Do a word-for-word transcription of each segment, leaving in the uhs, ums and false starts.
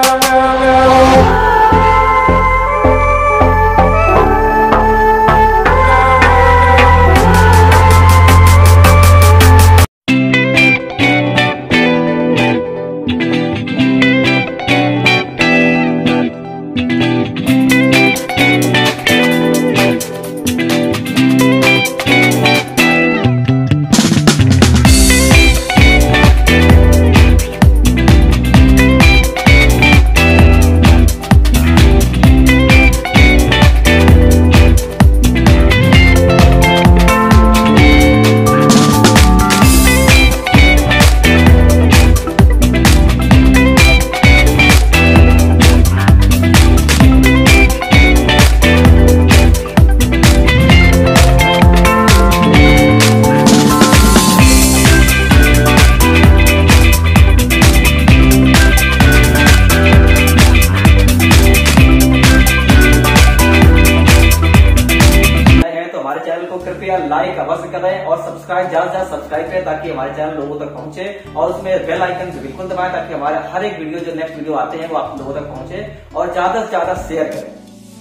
कृपया लाइक अवश्य करें और सब्सक्राइब ज्यादा से ज्यादा सब्सक्राइब करें ताकि हमारे चैनल लोगों तक पहुंचे, और उसमें बेल आइकन से बिल्कुल दबाएं ताकि हमारे हर एक वीडियो जो नेक्स्ट वीडियो आते हैं वो आप लोगों तक पहुंचे, और ज्यादा से ज्यादा शेयर करें।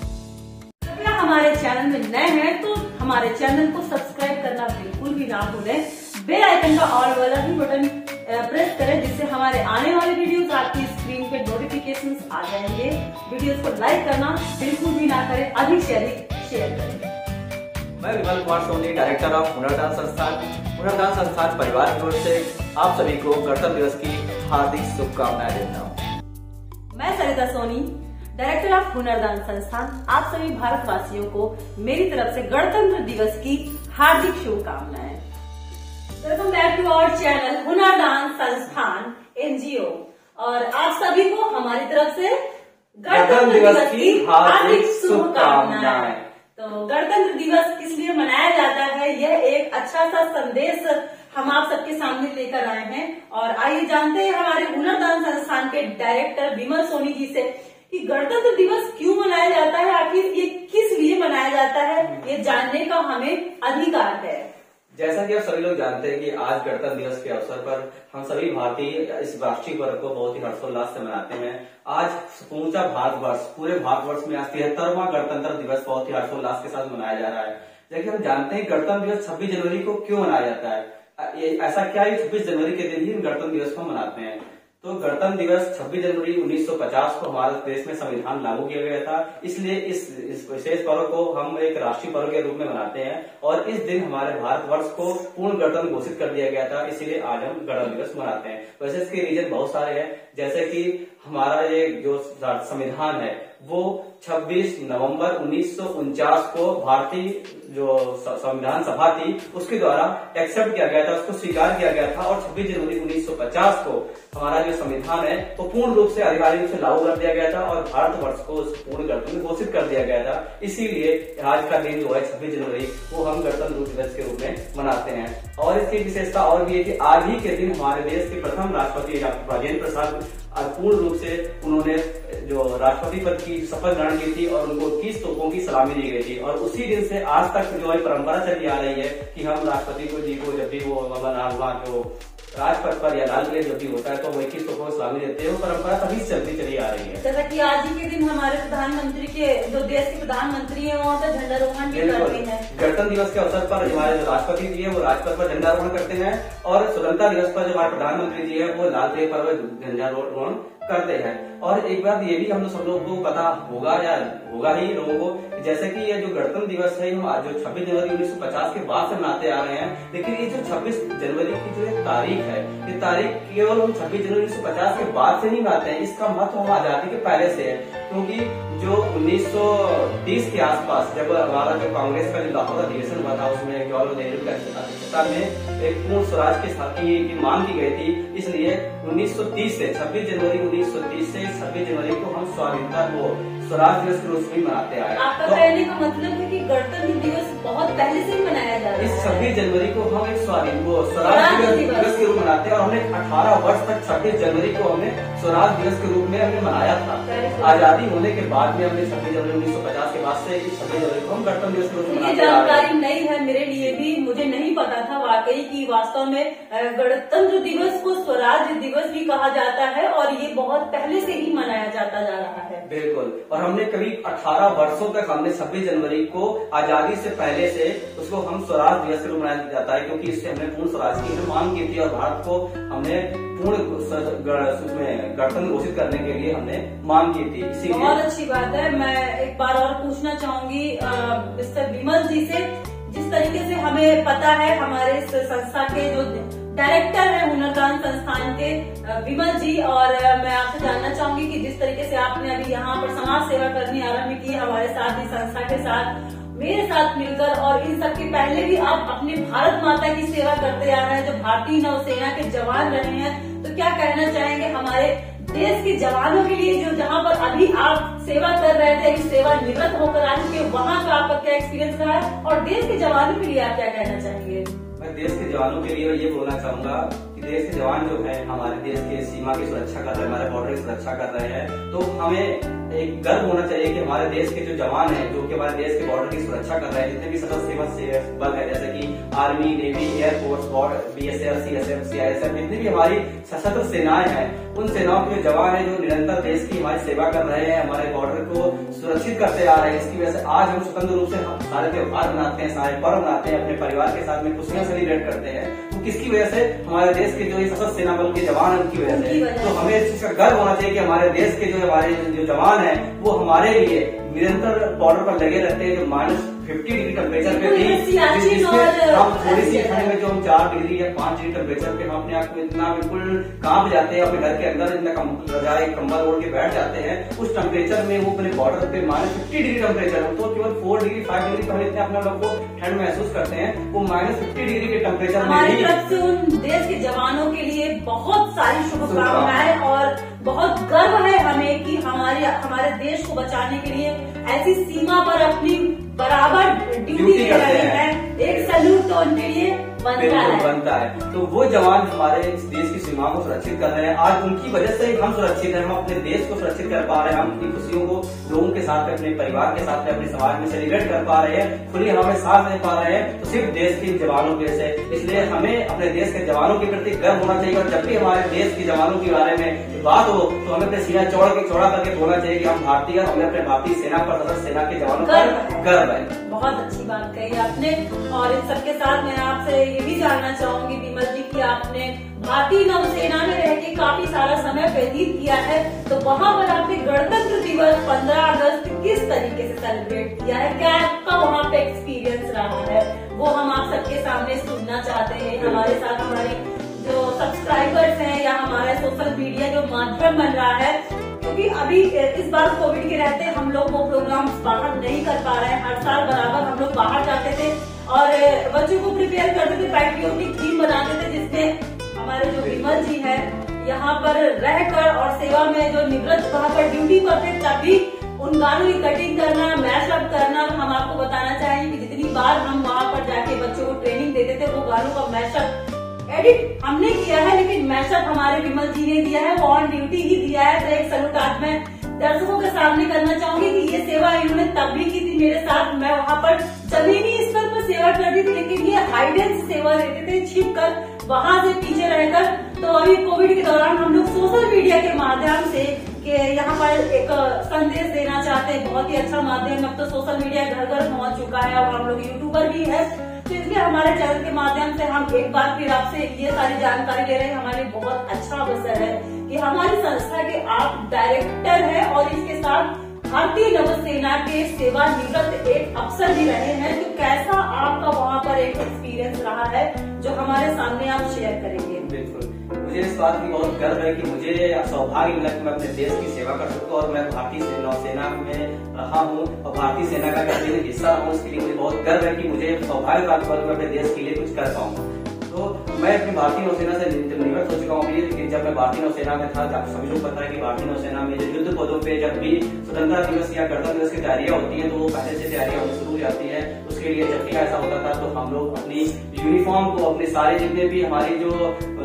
कृपया हमारे चैनल में नए हैं तो हमारे चैनल को सब्सक्राइब करना बिल्कुल भी ना भूलें। बेल आइकन का ऑल वाला भी बटन प्रेस करें जिससे हमारे आने वाले वीडियोस आपकी स्क्रीन पे नोटिफिकेशंस आ जाएंगे। वीडियोस को लाइक करना बिल्कुल भी ना करें, अधिक से अधिक शेयर करें। मैं विमल कुमार सोनी, डायरेक्टर ऑफ हुनरदान संस्थान। हुनरदान संस्थान परिवार की ओर से आप सभी को गणतंत्र दिवस की हार्दिक शुभकामनाएं देता हूँ। मैं सरिता सोनी, डायरेक्टर ऑफ हुनरदान संस्थान, आप सभी भारतवासियों को मेरी तरफ से गणतंत्र दिवस की हार्दिक शुभकामनाएं। Welcome back to our channel Hunardan Sansthan NGO, और आप सभी को हमारी तरफ से गणतंत्र दिवस की हार्दिक शुभकामनाएं। तो गणतंत्र दिवस इसलिए मनाया जाता है, यह एक अच्छा सा संदेश हम आप सबके सामने लेकर आए हैं। और आइए जानते हैं हमारे हुनरदान संस्थान के डायरेक्टर विमल सोनी जी से कि गणतंत्र दिवस क्यों मनाया जाता है, आखिर ये किस लिए मनाया जाता है, ये जानने का हमें अधिकार है। जैसा कि आप सभी लोग जानते हैं कि आज गणतंत्र दिवस के अवसर पर हम सभी भारतीय इस राष्ट्रीय पर्व को बहुत ही हर्षोल्लास से मनाते हैं। आज पूरा भारतवर्ष पूरे भारतवर्ष में आज तिहत्तरवां गणतंत्र दिवस बहुत ही हर्षोल्लास के साथ मनाया जा रहा है। लेकिन हम जानते हैं गणतंत्र दिवस छब्बीस जनवरी को क्यों मनाया जाता है, ऐसा क्या है छब्बीस जनवरी के दिन ही गणतंत्र दिवस को मनाते हैं। तो गणतंत्र दिवस छब्बीस जनवरी उन्नीस सौ पचास को हमारे देश में संविधान लागू किया गया था, इसलिए इस, इस विशेष पर्व को हम एक राष्ट्रीय पर्व के रूप में मनाते हैं। और इस दिन हमारे भारतवर्ष को पूर्ण गणतंत्र घोषित कर दिया गया था, इसीलिए आज हम गणतंत्र दिवस मनाते हैं। वैसे इसके रीजन बहुत सारे हैं, जैसे कि हमारा ये जो संविधान है वो छब्बीस नवंबर उन्नीस सौ उनचास को भारतीय जो संविधान सभा थी उसके द्वारा एक्सेप्ट किया गया था, उसको स्वीकार किया गया था। और छब्बीस जनवरी उन्नीस सौ पचास को हमारा जो संविधान है वो पूर्ण रूप से आधिकारिक रूप से लागू कर दिया गया था और भारतवर्ष को पूर्ण गणतंत्र घोषित कर दिया गया था। इसीलिए आज का दिन जो है छब्बीस जनवरी वो हम गणतंत्र दिवस के रूप में मनाते हैं। और इसकी विशेषता और भी है कि आज ही के दिन हमारे देश के प्रथम राष्ट्रपति डॉक्टर राजेंद्र प्रसाद पूर्ण रूप से उन्होंने जो राष्ट्रपति पद की शपथ ग्रहण की थी और उनको इक्कीस तोपों की सलामी दी गई थी। और उसी दिन से आज तक जो है परंपरा चली आ रही है कि हम राष्ट्रपति को जी को जब भी वो वहां जो राजपथ पर या लाल किले जब भी होता है तो वो इक्कीस तोपों को सलामी देते हैं। वो परंपरा तभी चलती चली आ रही है। जैसा कि आज ही के दिन हमारे प्रधानमंत्री के जो देश के प्रधानमंत्री है वहाँ पर झंडारोहण भी करते हैं। गणतंत्र दिवस के अवसर पर हमारे जो राष्ट्रपति जी है वो राजपथ पर झंडारोहण करते हैं, और स्वतंत्रता दिवस पर जो हमारे प्रधानमंत्री जी है वो लाल किले पर झंडारोहण करते हैं। और एक बात ये भी हम लोग सब लोगों को पता होगा या होगा ही लोगों को, जैसे कि ये जो गणतंत्र दिवस है हम आज जो छब्बीस जनवरी उन्नीस सौ पचास के बाद से मनाते आ रहे हैं, लेकिन ये जो छब्बीस जनवरी की जो ये तारीख है ये तारीख केवल हम छब्बीस जनवरी उन्नीस सौ पचास के बाद से नहीं मनाते हैं, इसका महत्व हम आजादी के पहले से है। क्योंकि जो उन्नीस सौ तीस के आसपास जब हमारा जो कांग्रेस का जो लाहौर अधिवेशन हुआ था उसमें जवाहरलाल नेहरू की अध्यक्षता में एक पूर्ण स्वराज की स्थापना की मांग की गई थी, इसलिए उन्नीस सौ तीस से छब्बीस जनवरी उन्नीस सौ तीस से छब्बीस जनवरी को हम स्वाधीनता को स्वराज दिवस के रूप में मनाते आए। आपका तो, कहने का मतलब है कि गणतंत्र दिवस बहुत पहले से ही मनाया जा रहा है। इस छब्बीस जनवरी को हम एक स्वाधीन वो स्वराज दिवस के रूप मनाते हैं और हमने अठारह वर्ष तक छब्बीस जनवरी को हमने स्वराज दिवस के रूप में हमने मनाया था। आजादी होने के बाद में हमने छब्बीस जनवरी उन्नीस सौ पचास के बाद से छब्बीस जनवरी को हम गणतंत्र दिवस के रूप में ये मनाते हैं। जानकारी नई है मेरे लिए भी, मुझे नहीं पता था वाकई कि वास्तव में गणतंत्र दिवस को स्वराज दिवस भी कहा जाता है और ये बहुत पहले से ही मनाया जाता जा रहा है। बिल्कुल, और हमने करीब अठारह वर्षों तक हमने छब्बीस जनवरी को आजादी से पहले से उसको हम स्वराज दिवस के रूप मनाया जाता है, क्योंकि इससे हमने पूर्ण स्वराज की मांग की थी और भारत को हमने पूर्ण गणतंत्र घोषित करने के लिए हमने मांग की थी। इसीलिए बहुत अच्छी बात है। मैं एक बार और पूछना चाहूंगी मिस्टर विमल जी से, जिस तरीके से हमें पता है हमारे इस संस्था के जो डायरेक्टर है हुनरदान संस्थान के विमल जी, और मैं आपसे जानना चाहूंगी कि जिस तरीके से आपने अभी यहाँ पर समाज सेवा करनी आरंभ की हमारे साथ इस संस्था के साथ मेरे साथ मिलकर, और इन सब के पहले भी आप अपने भारत माता की सेवा करते आ रहे हैं, जो भारतीय नौसेना के जवान रहे हैं, तो क्या कहना चाहेंगे हमारे देश के जवानों के लिए जो जहाँ पर अभी आप सेवा कर रहे थे, सेवा निवृत्त होकर आ चुके, वहाँ का आपका क्या एक्सपीरियंस रहा है और देश के जवानों के लिए आप क्या कहना चाहेंगे? मैं देश के जवानों के लिए ये बोलना चाहूंगा कि देश के जवान जो है हमारे देश के सीमा की सुरक्षा कर रहे हैं, हमारे बॉर्डर की सुरक्षा कर रहे हैं, तो हमें एक गर्व होना चाहिए कि हमारे देश के जो जवान हैं जो कि हमारे देश के बॉर्डर की सुरक्षा कर रहे हैं, जितने भी सशस्त्र सीमा बल है जैसे कि army, navy, air force, border, BSF, CSF, CISF, जितनी भी हमारी सशस्त्र सेनाएं हैं, उन सेनाओं के जो जवान हैं जो निरंतर देश की हमारी सेवा कर रहे हैं, हमारे बॉर्डर को सुरक्षित करते आ रहे हैं। इसकी वजह से आज हम स्वतंत्र रूप से सारे त्योहार मनाते हैं, सारे पर्व मनाते हैं, अपने परिवार के साथ में खुशियां सेलिब्रेट करते हैं। तो किसकी वजह से? हमारे देश के जो सशस्त्र सेना बल के जवान है उनकी वजह से। तो हमें इस चीज का गर्व होना चाहिए कि हमारे देश के जो हमारे जो जवान है वो हमारे लिए निरंतर बॉर्डर पर लगे रहते हैं, जो माइनस फिफ्टी डिग्री टेम्परेचर पे भी हम थोड़ी सी ठंड में जो हम चार डिग्री या पांच डिग्री टेम्परेचर पे हम अपने आप को इतना बिल्कुल कांप जाते हैं, अपने घर के अंदर इतना रजाई कंबल ओढ़ के बैठ जाते हैं, उस टेम्परेचर में वो अपने बॉर्डर पे माइनस फिफ्टी डिग्री टेम्परेचर तो केवल फोर डिग्री फाइव डिग्री पर इतने अपने लोग को ठंड महसूस करते हैं, वो माइनस फिफ्टी डिग्री के टेम्परेचर में हमारी तरफ से उन देश के जवानों के लिए बहुत सारी शुभकामनाएं और बहुत गर्व है हमें कि हमारे हमारे देश को बचाने के लिए ऐसी सीमा पर अपनी बराबर ड्यूटी दे रहे हैं। एक सैल्यूट तो उनके लिए बनता है बनता है तो वो जवान हमारे इस देश की सीमा को सुरक्षित कर रहे हैं। आज उनकी वजह से हम सुरक्षित हैं, हम अपने देश को सुरक्षित कर पा रहे हैं, हम अपनी खुशियों को लोगों के साथ, अपने परिवार के साथ, अपने समाज में सेलिब्रेट कर पा रहे हैं, खुली हवा में सांस ले पा रहे हैं, तो सिर्फ देश के जवानों की वजह से। इसलिए हमें अपने देश के जवानों के प्रति गर्व होना चाहिए और जब भी हमारे देश के जवानों के बारे में बात हो तो हमें अपने सीना चौड़ा के चौड़ा करके बोलना चाहिए कि हम भारतीय, हमें अपने भारतीय सेना पर, सशस्त्र सेना के जवानों पर गर्व है। बहुत अच्छी बात कही आपने। और इन सबके साथ मैं आपसे ये भी जानना चाहूंगी विमल जी की आपने भारतीय नौसेना में रह के काफी सारा समय व्यतीत किया है, तो वहाँ पर आपने गणतंत्र दिवस पंद्रह अगस्त किस तरीके से सेलिब्रेट किया है? क्या आपका वहाँ पे एक्सपीरियंस रहा है? वो हम आप सबके सामने सुनना चाहते हैं। हमारे साथ हमारे जो सब्सक्राइबर्स हैं या हमारा सोशल मीडिया जो माध्यम बन रहा है, क्योंकि अभी इस बार कोविड के रहते हम लोग वो प्रोग्राम बाहर नहीं कर पा रहे हैं। हर साल बराबर हम लोग बाहर जाते थे और बच्चों को प्रिपेयर करते थे, पैट्रियोटिक थीम बनाते थे, जिसमें हमारे जो विमल जी है यहाँ पर रहकर और सेवा में जो निवृत्त वहाँ पर ड्यूटी करते, तभी उन गानों की कटिंग करना, मैशअप करना। हम आपको बताना चाहेंगे कि जितनी बार हम वहाँ पर जाके बच्चों को ट्रेनिंग देते थे, वो गानों का मैशअप एडिट हमने किया है, लेकिन मैशअप हमारे विमल जी ने दिया है, वो ऑन ड्यूटी ही दिया है। तो एक सैल्यूट आज मैं दर्शकों के सामने करना चाहूंगी कि ये सेवा इन्होंने तब भी की थी मेरे साथ। मैं वहाँ पर जमीनी स्तर पर सेवा करती थी, लेकिन ये हाइडेंस सेवा देते थे, छिप कर वहाँ से पीछे रहकर। तो अभी कोविड के दौरान हम लोग सोशल मीडिया के माध्यम से कि यहाँ पर एक संदेश देना चाहते हैं, बहुत ही अच्छा माध्यम। अब तो सोशल मीडिया घर घर पहुँच चुका है और हम लोग यूट्यूबर भी है, तो इसलिए हमारे चैनल के माध्यम से हम एक बार फिर आपसे ये सारी जानकारी ले रहे हैं। हमारे बहुत अच्छा अवसर है कि हमारी संस्था के आप डायरेक्टर हैं और इसके साथ भारतीय नौसेना के सेवा निवृत्त एक अफसर भी रहे हैं। तो कैसा आपका वहाँ पर एक एक्सपीरियंस रहा है जो हमारे सामने आप शेयर करेंगे? बिल्कुल, मुझे इस बात की बहुत गर्व है कि मुझे सौभाग्य मिला कि मैं अपने देश की सेवा कर सकूं और मैं भारतीय नौसेना में रहा हूं और भारतीय सेना का एक हिस्सा हूं। इसके लिए मुझे बहुत गर्व है कि मुझे सौभाग्य प्राप्त हुआ कि मैं अपने देश के लिए कुछ कर पाऊँ। तो मैं अपनी भारतीय नौसेना से निवृत्त हो चुका हूँ, लेकिन जब मैं भारतीय नौसेना में था, जब सभी लोग पता है कि भारतीय नौसेना में जो युद्ध पदों पे जब भी स्वतंत्रता दिवस या गणतंत्र दिवस की तैयारियां होती हैं तो वो पहले से तैयारियां होनी शुरू हो जाती है। उसके के लिए जब भी ऐसा होता था तो हम लोग अपनी यूनिफॉर्म को, अपने सारे जितने भी हमारी जो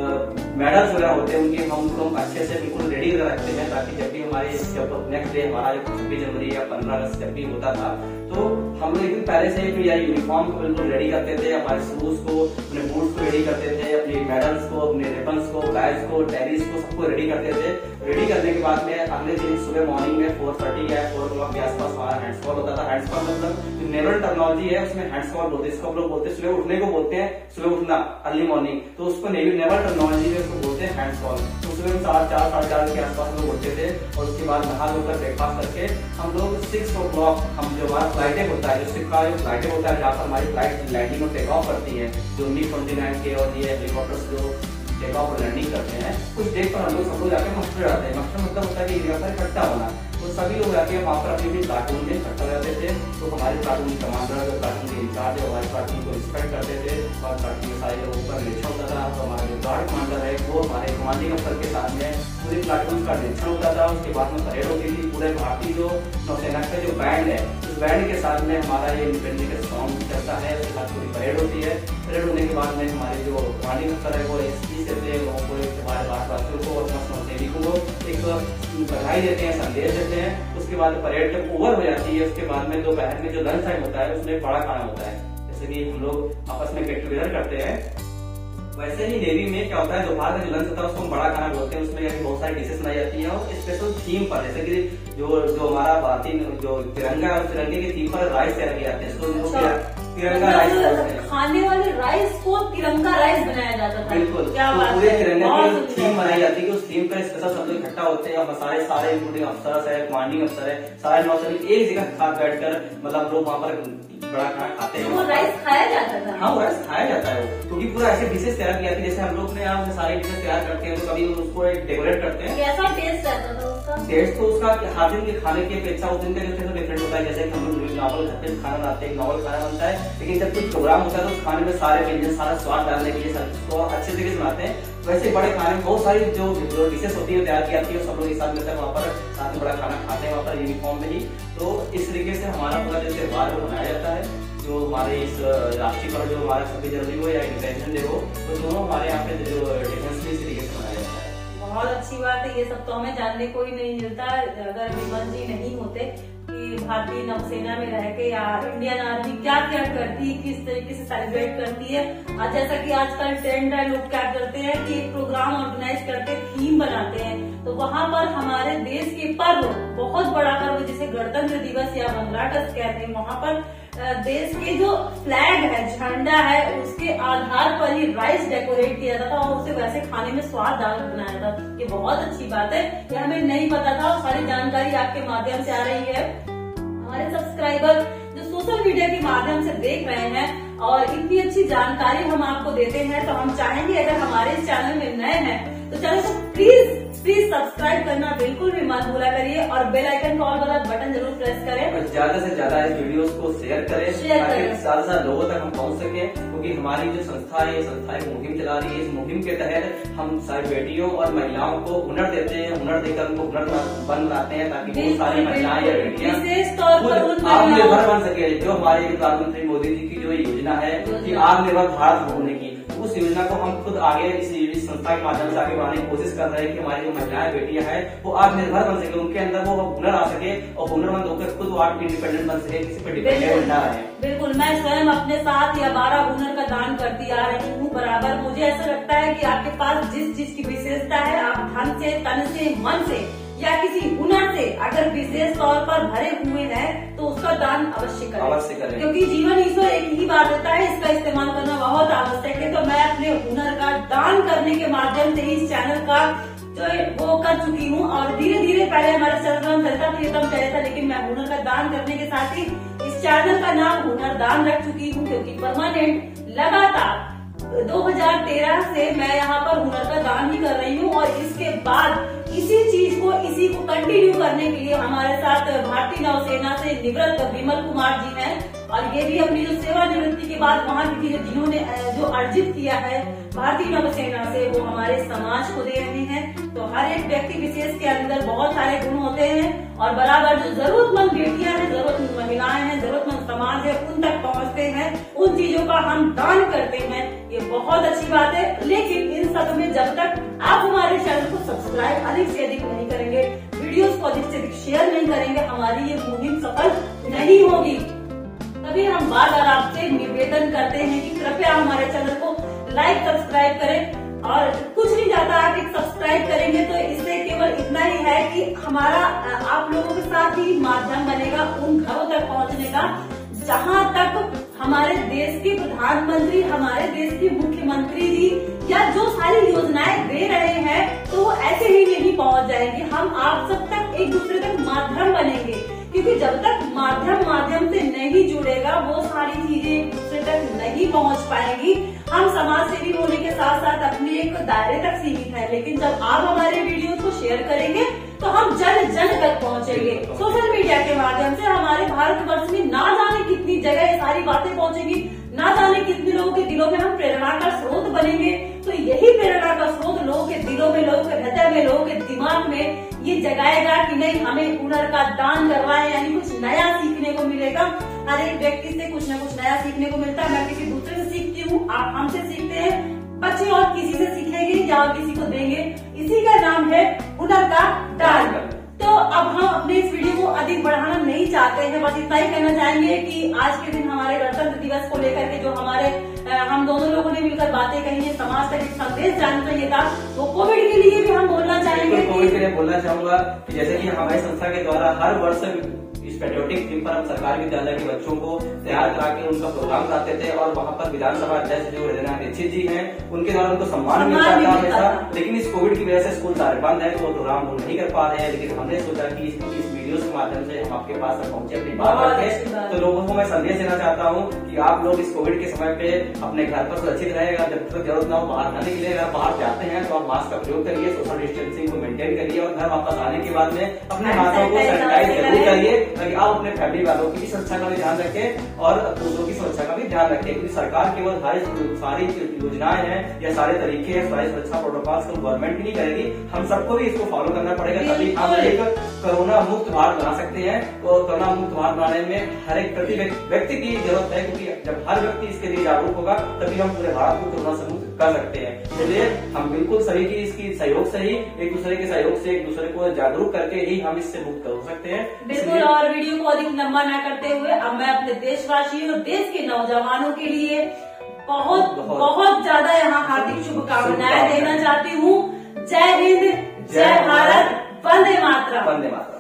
मेडल्स वगैरह होते हैं उनके हम लोग अच्छे से बिल्कुल रेडी कर रखते हैं, ताकि जब भी हमारे जब नेक्स्ट डे हमारा छब्बीस जनवरी या पंद्रह अगस्त जब भी होता था तो हम लोग एक दिन पहले से ही यार यूनिफॉर्म को बिल्कुल रेडी करते थे, हमारे शूज को, अपने बूट्स को रेडी करते थे, अपने मेडल्स को, अपने रिबन्स को, बैज को, टेरिस को, सबको रेडी करते थे। रेडी करने के बाद में अगले दिन सुबह मॉर्निंग में फोर थर्टी या फोर ओ क्लॉक के आसपास हमारा हैंड्सफॉल होता था। हैंड्सफॉल मतलब जो नेवल टर्मिनोलॉजी है उसमें हैंड्सफॉल बोलते हैं, इसको हम लोग बोलते हैं सुबह उठने को बोलते हैं, सुबह उठना अर्ली मॉर्निंग, तो उसको नेवल टर्मिनोलॉजी में उसको बोलते हैं हैंड्सफॉल। तो सुबह साढ़े चार साढ़े चार के आसपास हम लोग उठते थे और उसके बाद नहा धोकर ब्रेकफास्ट करके हम लोग सिक्स ओ क्लॉक हम जो हमारा फ्लाइटें होता है, जो सिक्का जो फ्लाइटें होता है जहाँ पर हमारी फ्लाइट लैंडिंग और टेक ऑफ करती है, जो मी ट्वेंटी नाइन के और ये हेलीकॉप्टर्स जो टेक ऑफ और लैंडिंग करते हैं, कुछ देर पर हम लोग सब लोग जाके मस्टर जाते हैं। मस्टर मतलब होता है कि जगह पर इकट्ठा होना, तो सभी लोग जाके वहाँ पर अपनी अपनी प्लाटून में इकट्ठा रहते थे। तो हमारे प्लाटून कमांडर, जो प्लाटून के इंचार्ज है, हमारे प्लाटून को रिस्पेक्ट करते थे और प्लाटून के सारे लोगों का निरीक्षण होता था। तो हमारा जो गार्ड कमांडर है वो हमारे कमांडिंग अफसर के साथ में पूरी प्लाटून का निरीक्षण होता था। उसके बाद में परेड होती थी, पूरे भारतीय जो नौसेना का जो बैंड है उस बैंड के साथ में हमारा ये इंडिपेंडेंस सॉन्ग चलता है, उसके साथ पूरी परेड होती है। परेड होने के बाद में हमारे जो कमांडिंग अफसर है वो स्पीच देते हैं, लोगों को हमारे भारतवासियों को और नौसैनिकों को एक बधाई देते हैं, संदेश देते हैं। उसके बाद परेड जब ओवर हो जाती है उसके बाद में दोपहर में जो लंच टाइम होता है उसमें बड़ा खाना होता है, जैसे कि हम लोग आपस में गेट टुगेदर करते हैं। वैसे ही नेवी में क्या होता है, दोपहर का जो लंच होता है उसको हम बड़ा खाना बोलते हैं। उसमें बहुत सारी डिशेस बनाई जाती हैं और स्पेशल थीम पर, जैसे कि जो जो हमारा भारतीय जो तिरंगा है तिरंगे की थीम पर राइस तैयार किए जाते हैं, इसको तिरंगा राइस बोलते हैं। खाने वाले राइस को तिरंगा राइस बनाया जाता था। बिल्कुल, क्या तो बात पूरे है, तिरंगे की थीम बनाई जाती है कि उस थीम पर स्पेशल सब लोग इकट्ठा होते हैं और सारे सारे इंक्लूडिंग अफसर है, कमांडिंग अफसर है, सारे नौसैनिक एक जगह साथ बैठकर मतलब लोग वहाँ पर बड़ा खाना खाते हैं। वो राइस खाया जाता था? हाँ, वो राइस खाया जाता है, क्योंकि पूरा ऐसे डिशेस तैयार किया जैसे हम लोग ने यहाँ सारी डिशेस तैयार करते हैं तो कभी उसको डेकोरेट करते हैं। कैसा टेस्ट रहता था उसका? टेस्ट तो उसका हर दिन के खाने की अपेक्षा उस दिन का जो टेस्ट डिफरेंट होता है। जैसे कि हम लोग नॉर्मल घर पे खाना बनाते हैं, नॉर्मल खाना बनता है, लेकिन जब कुछ प्रोग्राम होता है तो उस खाने में सारे व्यंजन, सारा स्वाद डालने के लिए उसको अच्छे तरीके से बनाते हैं। वैसे बड़े खाने में बहुत सारी जो जो डिशेस होती है तैयार की जाती है, सब लोग एक साथ मिलकर वहाँ पर साथ में बड़ा खाना खाते हैं वहाँ पर यूनिफॉर्म में ही। तो इस तरीके से हमारा पूरा जो त्योहार वो मनाया जाता है। जो हमारे इस राष्ट्रीय पर्व जो हमारा छब्बीस जनवरी हो या इंडिपेंडेंस डे हो, तो दोनों हमारे यहाँ पे जो डिफरेंस इस तरीके से मनाया जाता है। बहुत अच्छी बात है, ये सब तो हमें जानने को ही नहीं मिलता अगर विमल जी नहीं होते कि भारतीय नौसेना में रह के या इंडियन आर्मी क्या क्या करती है, किस तरीके से सेलिब्रेट करती है। और जैसा कि आजकल ट्रेंड है, लोग क्या करते हैं कि एक प्रोग्राम ऑर्गेनाइज करके थीम बनाते हैं, तो वहाँ पर हमारे देश के पर्व, बहुत बड़ा पर्व जिसे गणतंत्र दिवस या बंगलाटस कहते हैं, वहाँ पर देश के जो फ्लैग है, झंडा है, उसके आधार पर ही राइस डेकोरेट किया जाता था और उसे वैसे खाने में स्वाद डाल बनाया था। ये बहुत अच्छी बात है, ये हमें नहीं पता था और सारी जानकारी आपके माध्यम से आ रही है। हमारे सब्सक्राइबर जो सोशल मीडिया के माध्यम से देख रहे हैं और इतनी अच्छी जानकारी हम आपको देते हैं, तो हम चाहेंगे अगर हमारे इस चैनल में नए हैं तो चैनल को प्लीज प्लीज सब्सक्राइब करना बिल्कुल भी मत भूला करिए और बेल आइकन कॉल वाला बटन जरूर प्रेस करें और ज्यादा से ज्यादा इस वीडियोस को शेयर करें ताकि ज्यादा से ज्यादा लोगों तक हम पहुंच सके, क्योंकि हमारी जो संस्था है ये संस्था एक मुहिम चला रही है। इस मुहिम के तहत हम सारी बेटियों और महिलाओं को हुनर देते हैं, हुनर देकर उनको हुनर बन बनाते हैं ताकि वो सारी महिलाएं या बेटियां विशेष तौर पर आत्मनिर्भर बन सके। जो हमारे प्रधानमंत्री मोदी जी की जो योजना है कि आत्मनिर्भर भारत होने की, उस योजना को हम खुद आगे इस संस्था के माध्यम से आगे बढ़ाने की कोशिश कर रहे हैं कि हमारी जो महिलाएं बेटियां हैं वो आत्मनिर्भर बन सके, उनके अंदर वो हुनर आ सके और हुनरमंद होकर खुद वो आत्म इंडिपेंडेंट बन सके, किसी पर डिपेंडेंट ना रहे। बिल्कुल, मैं स्वयं अपने साथ या बारह हुनर का दान करती आ रही हूँ बराबर। मुझे ऐसा लगता है कि आपके पास जिस चीज की विशेषता है, आप धन से, तन से, मन से या किसी हुनर से अगर विशेष तौर पर भरे हुए हैं तो उसका दान अवश्य करें, अवश्य करें, क्योंकि जीवन ईश्वर एक ही बार देता है, इसका इस्तेमाल करना बहुत आवश्यक है। तो मैं अपने हुनर का दान करने के माध्यम से इस चैनल का जो वो कर चुकी हूँ और धीरे धीरे, पहले हमारा चैनल चलता प्रियतम चले था, लेकिन मैं हुनर का दान करने के साथ ही इस चैनल का नाम हुनर दान रख चुकी हूँ, क्योंकि परमानेंट लगातार दो हज़ार तेरह से मैं यहाँ पर हुनर का दान ही कर रही हूँ। और इसके बाद इसी चीज को इसी को कंटिन्यू करने के लिए हमारे साथ भारतीय नौसेना से निवृत्त विमल कुमार जी हैं और ये भी अपनी जो सेवानिवृत्ति के बाद वहाँ की जो जिन्होंने जो अर्जित किया है भारतीय नौसेना से, वो हमारे समाज को दे रहे हैं। तो हर एक व्यक्ति विशेष के अंदर बहुत सारे गुण होते हैं और बराबर जो जरूरतमंद बेटियां हैं, जरूरतमंद महिलाएं हैं, जरूरतमंद समाज है, उन तक पहुँचते हैं, उन चीजों का हम दान करते हैं। ये बहुत अच्छी बात है। लेकिन इन सब में जब तक आप हमारे चैनल को सब्सक्राइब अधिक से अधिक नहीं करेंगे, वीडियोस को अधिक से अधिक शेयर नहीं करेंगे, हमारी ये मुहिम सफल नहीं होगी। तभी हम बार बार आपसे निवेदन करते हैं कि कृपया हमारे चैनल को लाइक सब्सक्राइब करें। और कुछ नहीं जाता, आप एक सब्सक्राइब करेंगे तो इससे केवल इतना ही है कि हमारा आप लोगों के साथ ही माध्यम बनेगा उन घरों तक पहुंचने का जहां तक हमारे देश के प्रधानमंत्री, हमारे देश के मुख्यमंत्री जी या जो सारी योजनाएं दे रहे हैं, तो वो ऐसे ही नहीं पहुंच जाएंगे। हम आप सब तक एक दूसरे तक माध्यम बनेंगे, क्योंकि जब तक माध्यम माध्यम से नहीं जुड़ेगा वो सारी चीजें एक दूसरे तक नहीं पहुंच पाएंगी। हम समाज सेवी होने के साथ साथ अपने एक दायरे तक सीमित है, लेकिन जब आप हमारे वीडियो को शेयर करेंगे तो हम जन जन तक पहुंचेंगे। सोशल मीडिया के माध्यम से हमारे भारतवर्ष में ना जाने कितनी जगह ये सारी बातें पहुंचेंगी, ना जाने कितने लोगों के दिलों में हम प्रेरणा का स्रोत बनेंगे। तो यही प्रेरणा का स्रोत लोगों के दिलों में, लोगों के हृदय में, लोगों के दिमाग में ये जगाएगा कि नहीं, हमें हुनर का दान करवाए, यानी कुछ नया सीखने को मिलेगा। हर एक व्यक्ति से कुछ न कुछ नया सीखने को मिलता है। मैं किसी दूसरे से सीखती हूँ, आप हमसे सीखते हैं, बच्चे और किसी से सीखेंगे या किसी को देंगे। इसी का नाम है हुनर का दान। तो अब हम अपने इस वीडियो को अधिक बढ़ाना नहीं चाहते हैं, बस इतना ही कहना चाहेंगे कि आज के दिन हमारे गणतंत्र दिवस को लेकर के जो हमारे हम दोनों लोगों ने मिलकर बातें कही है, समाज का एक संदेश जाना चाहिए था, वो कोविड के लिए भी हम बोलना चाहेंगे। कोविड के लिए बोलना चाहूंगा कि जैसे कि हमारी संस्था के द्वारा हर वर्ष इस पेट्रियोटिक थीम पर हम सरकारी विद्यालय के बच्चों को तैयार करा के उनका प्रोग्राम कराते थे और वहाँ पर विधानसभा अध्यक्ष जो हृदय दीक्षित जी हैं, उनके द्वारा उनको सम्मान मिलता था हमेशा। लेकिन इस कोविड की वजह से स्कूल सारे बंद है, तो वो प्रोग्राम वो नहीं कर पा रहे हैं। लेकिन हमने सोचा कि इस, इस वीडियो के माध्यम से हम आपके पास पहुंचे, अपनी बात रखें। तो लोगों को मैं संदेश देना चाहता हूँ कि आप लोग इस कोविड के समय पे अपने घर पर सुरक्षित रहेगा। जब तक जरूरत ना हो बाहर जाने के लिए, अगर बाहर जाते हैं तो आप मास्क का प्रयोग करिए, सोशल डिस्टेंसिंग को मेंटेन करिए और घर वापस आने के बाद में अपने हाथों को सैनिटाइज जरूर करिए, ताकि आप अपने फैमिली वालों की भी सुरक्षा का भी ध्यान रखें और दूसरों की सुरक्षा का भी ध्यान रखें। क्योंकि सरकार केवल सारी योजनाएं हैं या सारे तरीके हैं, सारे सुरक्षा प्रोटोकॉल को गवर्नमेंट ही नहीं करेगी, हम सबको भी इसको फॉलो करना पड़ेगा, तभी हम एक कोरोना मुक्त भारत बना सकते हैं। और कोरोना मुक्त भारत बनाने में हर एक प्रति व्यक्ति की जरूरत है, क्योंकि जब हर व्यक्ति इसके लिए जागरूक होगा तभी हम पूरे भारत को कोरोना से मुक्त कर सकते हैं। इसलिए हम बिल्कुल सभी की इसकी सहयोग से ही, एक दूसरे के सहयोग से एक दूसरे को जागरूक करके ही हम इससे मुक्त हो सकते हैं। बिल्कुल। और वीडियो को अधिक लंबा न करते हुए अब मैं अपने देशवासियों और देश के नौजवानों के लिए बहुत बहुत, बहुत ज्यादा यहाँ हार्दिक शुभकामनाएं देना चाहती हूँ। जय हिंद, जय भारत, वंदे मातरम। वंदे मातरम।